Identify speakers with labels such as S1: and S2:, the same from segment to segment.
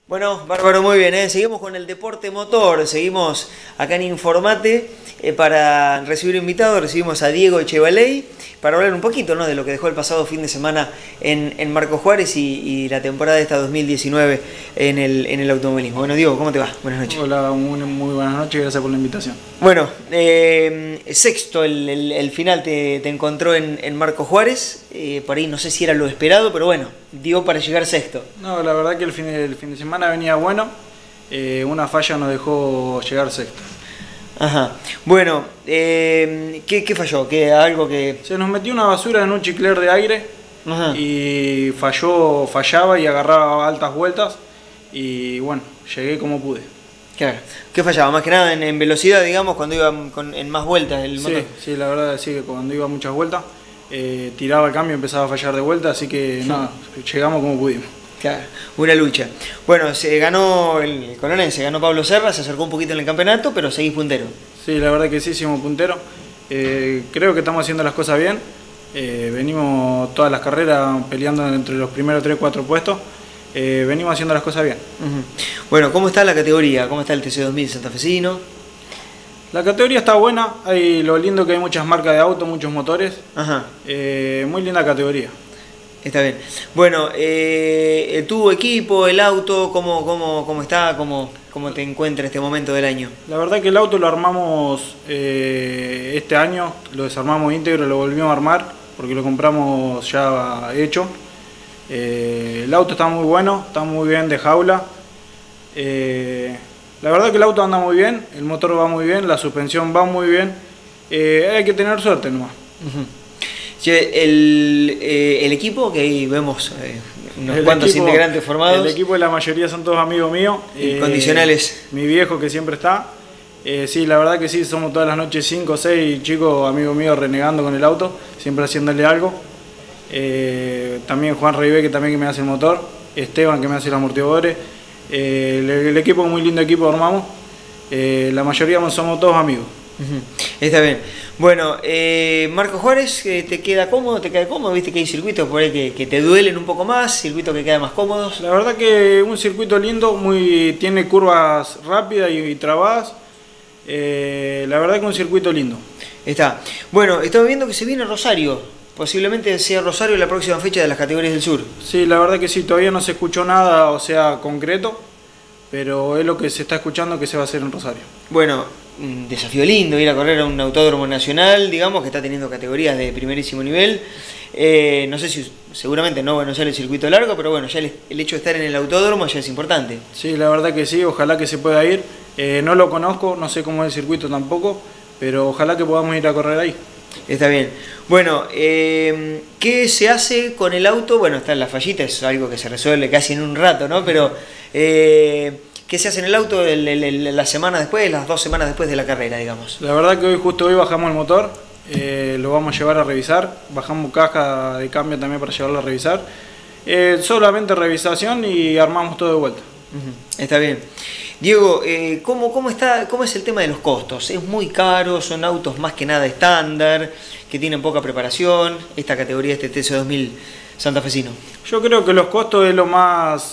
S1: Bueno, bárbaro, muy bien, ¿eh? Seguimos con el deporte motor, seguimos acá en Informate para recibir invitados, recibimos a Diego Echevaley para hablar un poquito, ¿no?, de lo que dejó el pasado fin de semana en Marcos Juárez y la temporada de esta 2019 en el automovilismo. Bueno, Diego, ¿cómo te va? Buenas noches.
S2: Hola, muy buenas noches, gracias por la invitación.
S1: Bueno, sexto, el final te encontró en Marcos Juárez, por ahí no sé si era lo esperado, pero bueno, dio para llegar sexto.
S2: No, la verdad que el fin de semana venía bueno, una falla nos dejó llegar sexto.
S1: Ajá. Bueno, ¿qué falló? ¿Algo que...?
S2: Se nos metió una basura en un chicler de aire. Ajá. Y fallaba y agarraba altas vueltas y bueno, llegué como pude.
S1: Claro. ¿Qué fallaba? Más que nada en velocidad, digamos, cuando iba en más vueltas el motor.
S2: Sí, la verdad sí que cuando iba muchas vueltas, tiraba el cambio y empezaba a fallar de vuelta, así que nada, llegamos como pudimos.
S1: Claro, una lucha. Bueno, se ganó el Colonense, ganó Pablo Serra, se acercó un poquito en el campeonato, pero seguís puntero.
S2: Sí, la verdad que sí, hicimos puntero. Creo que estamos haciendo las cosas bien. Venimos todas las carreras peleando entre los primeros 3-4 puestos. Venimos haciendo las cosas bien.
S1: Bueno, ¿cómo está la categoría? ¿Cómo está el TC2000 santafesino?
S2: La categoría está buena, lo lindo que hay muchas marcas de auto, muchos motores.
S1: Ajá.
S2: Muy linda categoría.
S1: Está bien. Bueno, tu equipo, el auto, ¿cómo está? ¿Cómo te encuentra este momento del año?
S2: La verdad que el auto lo armamos este año, lo desarmamos íntegro, lo volvimos a armar porque lo compramos ya hecho. El auto está muy bueno, está muy bien de jaula. La verdad que el auto anda muy bien, el motor va muy bien, la suspensión va muy bien. Hay que tener suerte nomás.
S1: El equipo, que ahí vemos unos cuantos integrantes formados.
S2: El equipo, la mayoría son todos amigos míos.
S1: Condicionales.
S2: Mi viejo que siempre está. Sí, la verdad que sí, somos todas las noches 5 o 6 chicos amigos míos renegando con el auto, siempre haciéndole algo. También Juan Reibé, que también me hace el motor. Esteban, que me hace los amortiguadores. El equipo, muy lindo equipo armamos. La mayoría somos todos amigos.
S1: Está bien. Bueno, Marcos Juárez, ¿te queda cómodo? ¿Te queda cómodo? Viste que hay circuitos por ahí que te duelen un poco más, circuitos que quedan más cómodos.
S2: La verdad que un circuito lindo, tiene curvas rápidas y trabadas. La verdad que un circuito lindo.
S1: Está. Bueno, estamos viendo que se viene Rosario. Posiblemente sea Rosario la próxima fecha de las categorías del sur.
S2: Sí, la verdad que sí, todavía no se escuchó nada, o sea, concreto, pero es lo que se está escuchando que se va a hacer en Rosario.
S1: Bueno, un desafío lindo ir a correr a un autódromo nacional, digamos, que está teniendo categorías de primerísimo nivel. No sé si seguramente no va a ser el circuito largo, pero bueno, ya el hecho de estar en el autódromo ya es importante.
S2: Sí, la verdad que sí, ojalá que se pueda ir. No lo conozco, no sé cómo es el circuito tampoco, pero ojalá que podamos ir a correr ahí.
S1: Está bien. Bueno, ¿qué se hace con el auto? Bueno, está en la fallita, es algo que se resuelve casi en un rato, ¿no? Pero, ¿qué se hace en el auto la semana después, las 2 semanas después de la carrera, digamos?
S2: La verdad que justo hoy bajamos el motor, lo vamos a llevar a revisar, bajamos caja de cambio también para llevarlo a revisar. Solamente revisación y armamos todo de vuelta.
S1: Está bien. Diego, ¿cómo es el tema de los costos? ¿Es muy caro? ¿Son autos más que nada estándar, que tienen poca preparación? Esta categoría, este TC2000 santafesino.
S2: Yo creo que los costos es los más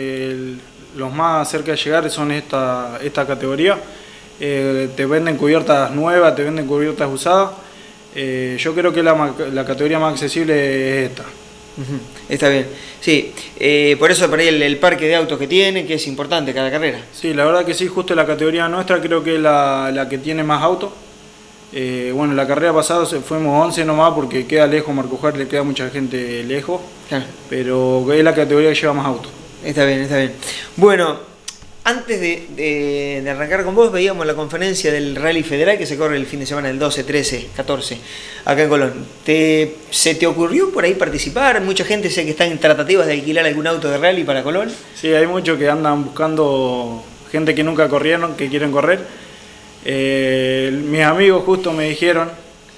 S2: cerca de llegar son esta categoría. Te venden cubiertas nuevas, te venden cubiertas usadas. Yo creo que la categoría más accesible es esta.
S1: Está bien, sí, por eso por ahí el parque de autos que tiene, que es importante cada carrera.
S2: Sí, la verdad que sí, justo la categoría nuestra creo que es la que tiene más autos. Bueno, la carrera pasada fuimos 11 nomás porque queda lejos, Marcos Juárez le queda mucha gente lejos, claro. Pero es la categoría que lleva más autos.
S1: Está bien, está bien. Bueno, antes de arrancar con vos, veíamos la conferencia del Rally Federal que se corre el fin de semana del 12, 13, 14, acá en Colón. ¿Se te ocurrió por ahí participar? Mucha gente sé que está en tratativas de alquilar algún auto de rally para Colón.
S2: Sí, hay muchos que andan buscando gente que nunca corrieron, que quieren correr. Mis amigos justo me dijeron,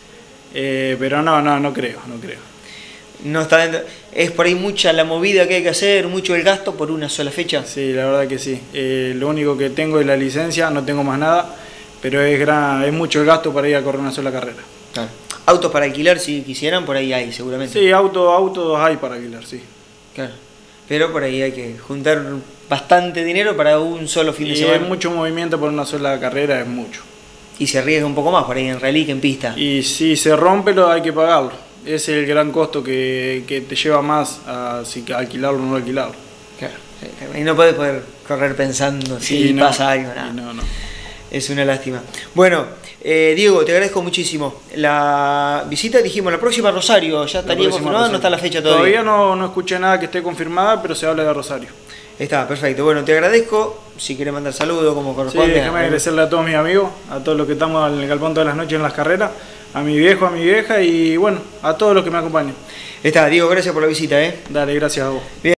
S2: pero no creo.
S1: No está dentro. ¿Es por ahí mucha la movida que hay que hacer, mucho el gasto por una sola fecha?
S2: Sí, la verdad que sí. Lo único que tengo es la licencia, no tengo más nada, pero es mucho el gasto para ir a correr una sola carrera.
S1: Claro. Autos para alquilar, si quisieran, por ahí hay, seguramente.
S2: Sí, autos hay para alquilar, sí.
S1: Claro. Pero por ahí hay que juntar bastante dinero para un solo fin de semana.
S2: Y hay mucho movimiento por una sola carrera, es mucho.
S1: Y se arriesga un poco más por ahí en rally que en pista.
S2: Y si se rompe, hay que pagarlo. Ese es el gran costo que te lleva más a si alquilarlo o no alquilarlo.
S1: Claro. Y no puedes poder correr pensando si pasa algo. Nada.
S2: No.
S1: Es una lástima. Bueno, Diego, te agradezco muchísimo. La visita, dijimos, la próxima Rosario, ¿ya estaría confirmada? No está la fecha todavía.
S2: Todavía no escuché nada que esté confirmada, pero se habla de Rosario.
S1: Está, perfecto. Bueno, te agradezco. Si querés mandar saludos como corresponde.
S2: Sí, déjame agradecerle a todos mis amigos, a todos los que estamos en el galpón todas las noches en las carreras, a mi viejo, a mi vieja y bueno, a todos los que me acompañan.
S1: Está, Diego, gracias por la visita.
S2: Dale, gracias a vos.
S1: Bien.